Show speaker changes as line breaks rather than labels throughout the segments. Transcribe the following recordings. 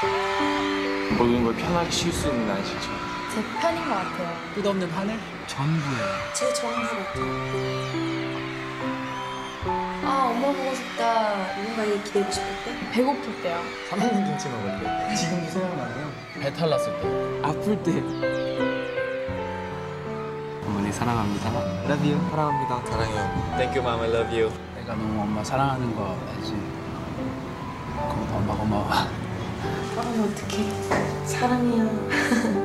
모든 걸 편하게 쉴 수 있는 안식처.
제 편인 것 같아요.
끝없는 하늘? 전부예요.
제 전부 같아요. 아, 엄마 보고 싶다. 누군가에게 기대고 싶을 때? 배고플 때요.
삼봉 김치 먹을 때. 지금도 생각나요?
배탈 났을 때.
아플 때.
어머니 사랑합니다.
Love you. 사랑합니다. 사랑해요. Thank you, mom. I love you.
내가 너무 엄마 사랑하는 거 알지? 그것도 엄마 고마워.
어떡해. 사랑해요.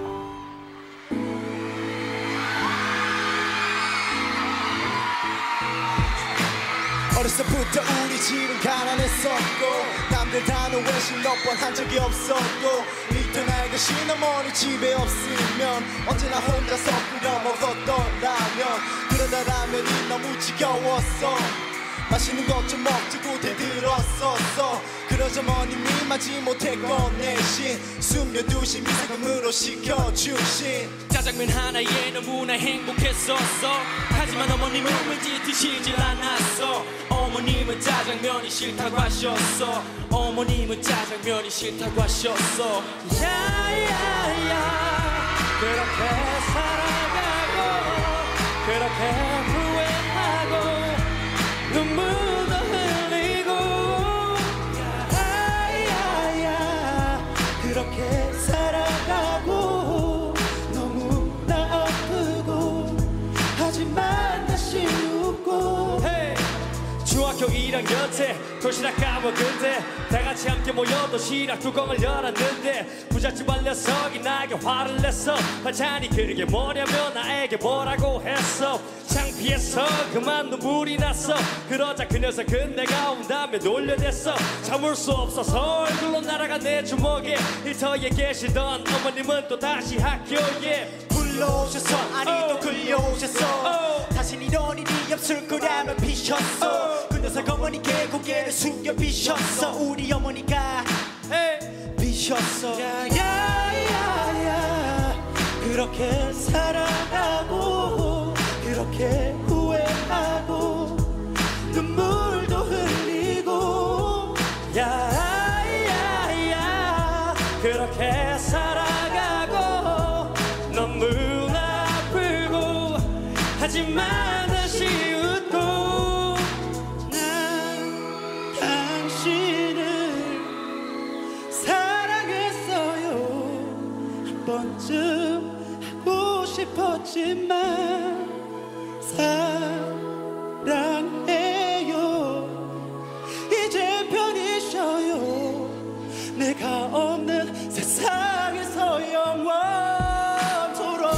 어렸을 때부터 우리 집은 가난했었고 남들 다는 외식 몇 번 한 적이 없었고 이때 나이가 시어머니 집에 없으면 언제나 혼자서 끓여 먹었던 라면 그러다 라면이 너무 지겨웠어 맛있는 것 좀 먹자고 대들었었어 그러자 어머님이 마지 못했건 내신 숨겨두신 미세금으로 시켜주신
짜장면 하나에 너무나 행복했었어 하지만 어머님은 왠지 드시질 않았어 어머님은 짜장면이 싫다고 하셨어 어머님은 짜장면이 싫다고 하셨어 야야야 그렇게 살아가고 그렇게 후회하고 눈물도 흘리고 야야야 그렇게 살아가고 너무나 아프고 하지만 다시 웃고 hey. 중학교 1학년 때 도시락 까먹을 때 다같이 함께 모여 도시락 뚜껑을 열었는데 부잣집 반 녀석이 나에게 화를 냈어 반찬이 그게 뭐냐며 나에게 뭐라고 했어 창피해서 그만 눈물이 났어 그러자 그 녀석은 내가 온 다음에 놀려댔어 참을 수 없어서 얼굴로 날아간 내 주먹에 일터에 계시던 어머님은 또 다시 학교에
불러오셔서 아니 또 끌려오셨어 다신 이런 일이 없을 거라며 비셨어 그 녀석 어머니께 고개를 숙여 비셨어 우리 어머니가 비셨어 야야야야 그렇게 살아가고 그렇게 후회하고 눈물도 흘리고 야야야 그렇게 살아가고 너무나 아프고 하지만 다시 웃고 난 당신을 사랑했어요 한 번쯤 하고 싶었지만 사랑해요 이제 편히 쉬어요 내가 없는 세상에서 영원토록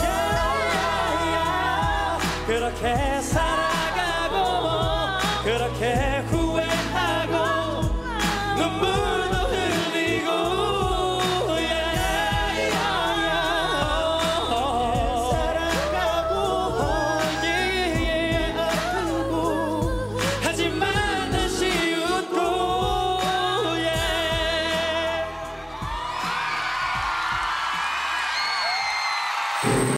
그렇게 살아가고 그렇게